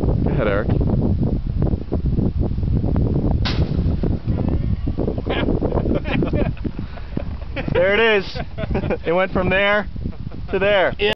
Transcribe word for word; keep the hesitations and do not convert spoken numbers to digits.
Go ahead, Eric. There it is. It went from there to there.